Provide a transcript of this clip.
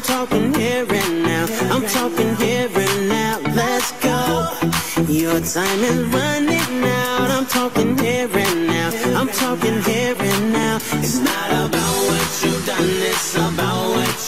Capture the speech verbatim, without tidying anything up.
talking here and now. I'm talking here and now. Let's go. Your time is running out. I'm talking here and now. I'm talking here and now. It's not about what you've done, it's about what